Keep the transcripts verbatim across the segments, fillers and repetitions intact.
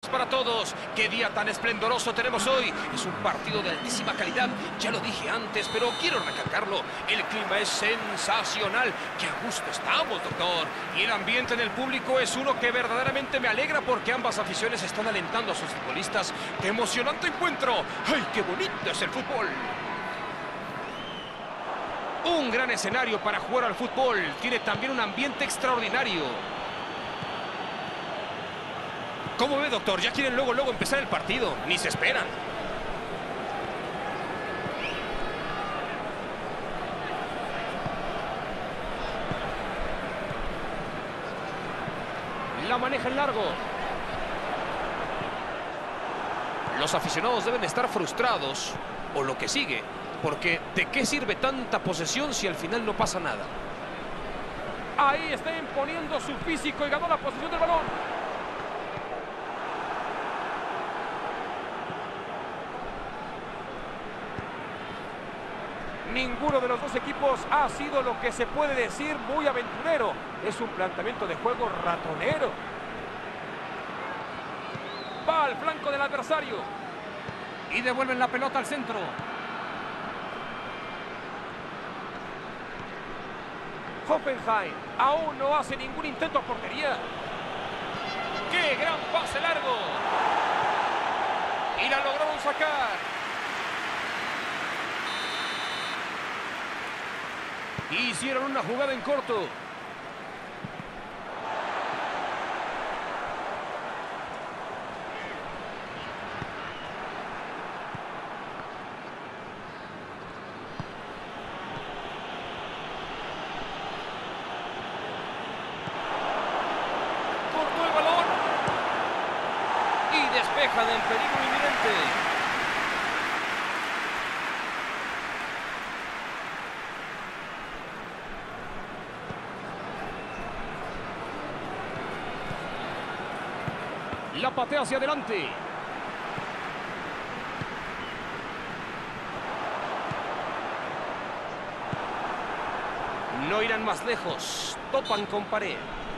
para todos. ¡Qué día tan esplendoroso tenemos hoy! Es un partido de altísima calidad, ya lo dije antes, pero quiero recalcarlo. El clima es sensacional. ¡Qué a gusto estamos, doctor! Y el ambiente en el público es uno que verdaderamente me alegra porque ambas aficiones están alentando a sus futbolistas. ¡Qué emocionante encuentro! ¡Ay, qué bonito es el fútbol! Un gran escenario para jugar al fútbol. Tiene también un ambiente extraordinario. ¿Cómo ve, doctor? Ya quieren luego, luego empezar el partido. Ni se esperan. La maneja en largo. Los aficionados deben estar frustrados, o lo que sigue, porque ¿de qué sirve tanta posesión si al final no pasa nada? Ahí está imponiendo su físico y ganó la posesión del balón. Ninguno de los dos equipos ha sido lo que se puede decir muy aventurero. Es un planteamiento de juego ratonero. Va al flanco del adversario. Y devuelven la pelota al centro. Hoffenheim aún no hace ningún intento a portería. ¡Qué gran pase largo! Y la lograron sacar. Hicieron una jugada en corto. Cortó el balón. Y despeja del peligro inminente. La patea hacia adelante. No irán más lejos. Topan con pared.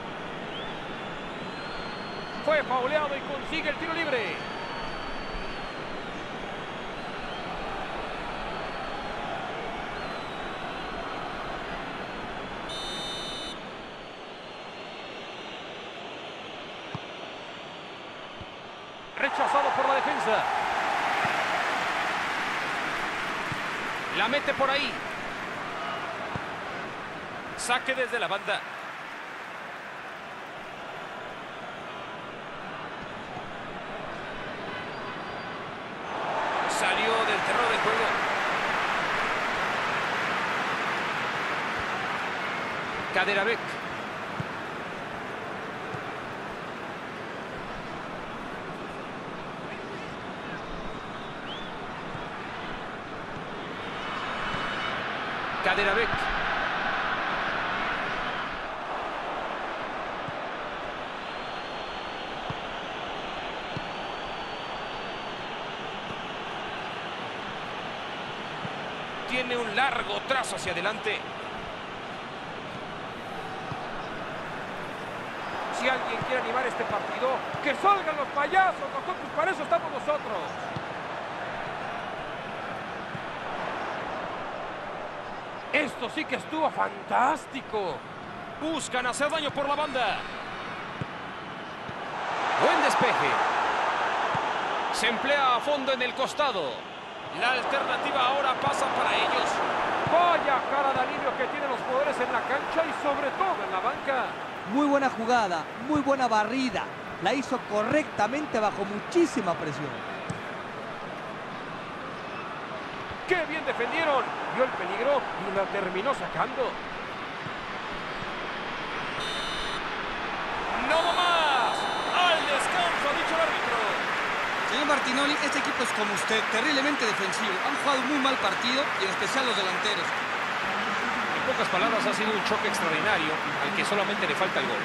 Fue fauleado y consigue el tiro libre. Rechazado por la defensa. La mete por ahí. Saque desde la banda. Salió del terreno de juego. Kaderabek. Kaderabek. Tiene un largo trazo hacia adelante. Si alguien quiere animar este partido, ¡que salgan los payasos! Nosotros para eso estamos nosotros. Esto sí que estuvo fantástico. Buscan hacer daño por la banda. Buen despeje. Se emplea a fondo en el costado. La alternativa ahora pasa para ellos. Vaya cara de alivio que tienen los jugadores en la cancha y sobre todo en la banca. Muy buena jugada, muy buena barrida. La hizo correctamente bajo muchísima presión. ¡Qué bien defendieron! Vio el peligro y la terminó sacando. ¡No más! ¡Al descanso, ha dicho el árbitro! Señor Martinoli, este equipo es como usted, terriblemente defensivo. Han jugado muy mal partido y en especial los delanteros. En pocas palabras, ha sido un choque extraordinario al que solamente le falta el gol.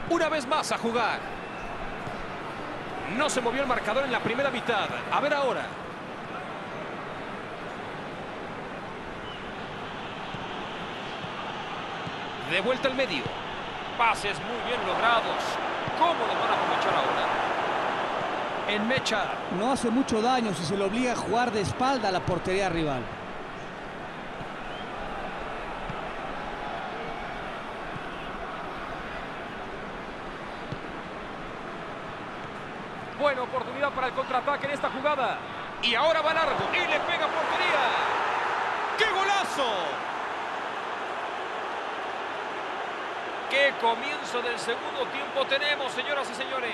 Una vez más a jugar. No se movió el marcador en la primera mitad. A ver ahora. De vuelta al medio. Pases muy bien logrados. ¿Cómo los van a aprovechar ahora? En Mecha. No hace mucho daño si se le obliga a jugar de espalda a la portería rival. Buena oportunidad para el contraataque en esta jugada. Y ahora va largo y le pega a portería. ¡Qué golazo! ¡Qué comienzo del segundo tiempo tenemos, señoras y señores!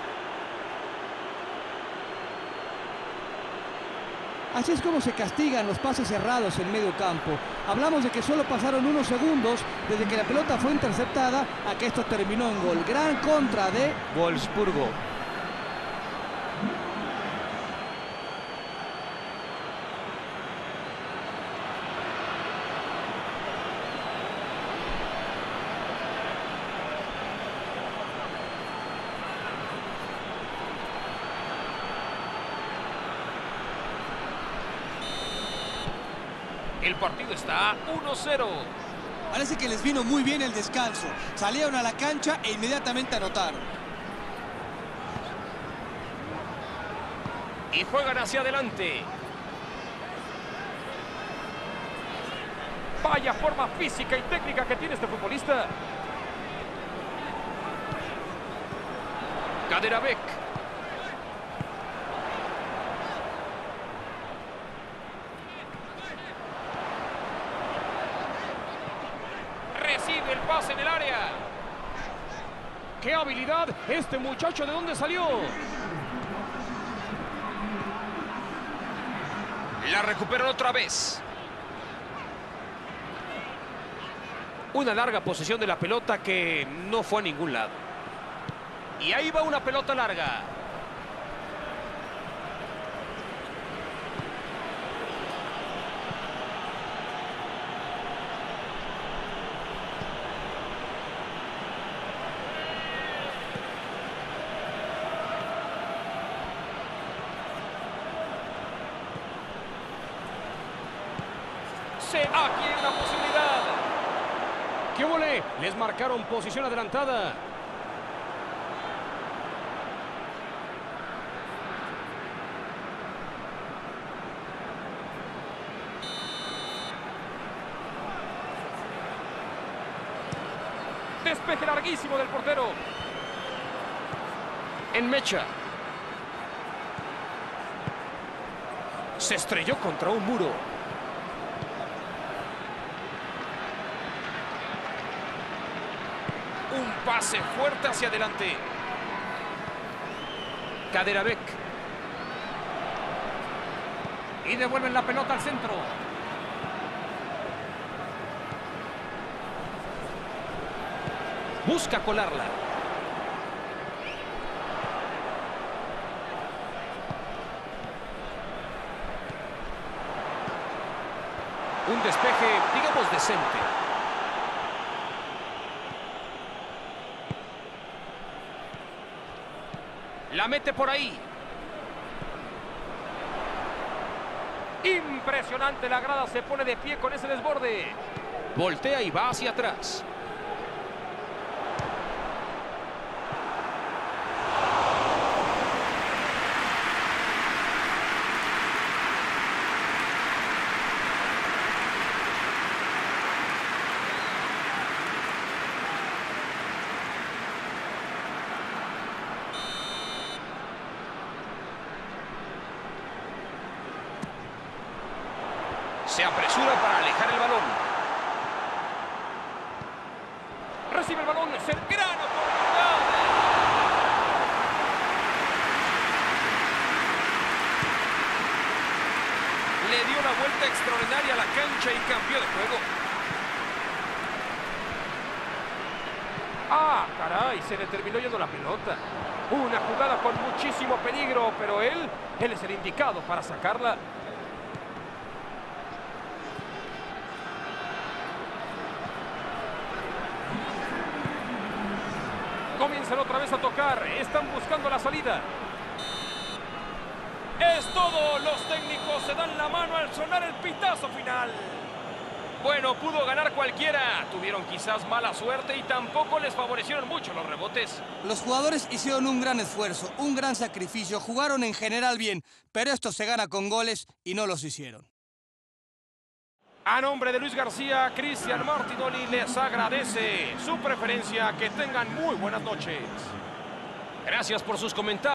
Así es como se castigan los pases cerrados en medio campo. Hablamos de que solo pasaron unos segundos desde que la pelota fue interceptada a que esto terminó en gol. Gran contra de Wolfsburgo. El partido está uno cero. Parece que les vino muy bien el descanso. Salieron a la cancha e inmediatamente anotaron. Y juegan hacia adelante. Vaya forma física y técnica que tiene este futbolista. Kaderabek. Recibe el pase en el área. ¡Qué habilidad! Este muchacho, ¿de dónde salió? La recuperan otra vez. Una larga posesión de la pelota que no fue a ningún lado. Y ahí va una pelota larga. Se, aquí hay una posibilidad. ¡Qué volé! Les marcaron posición adelantada. Despeje larguísimo del portero. En Mecha. Se estrelló contra un muro. Un pase fuerte hacia adelante. Kaderabek. Y devuelven la pelota al centro. Busca colarla. Un despeje, digamos, decente. La mete por ahí. Impresionante, la grada se pone de pie con ese desborde. Voltea y va hacia atrás. Se apresura para alejar el balón. Recibe el balón, es el gran oportunidad. Le dio una vuelta extraordinaria a la cancha y cambió de juego. ¡Ah, caray! Se le terminó yendo la pelota. Una jugada con muchísimo peligro, pero él, él es el indicado para sacarla. Comienzan otra vez a tocar. Están buscando la salida. Es todo. Los técnicos se dan la mano al sonar el pitazo final. Bueno, pudo ganar cualquiera. Tuvieron quizás mala suerte y tampoco les favorecieron mucho los rebotes. Los jugadores hicieron un gran esfuerzo, un gran sacrificio, jugaron en general bien, pero esto se gana con goles y no los hicieron. A nombre de Luis García, Cristian Martinoli les agradece su preferencia. Que tengan muy buenas noches. Gracias por sus comentarios.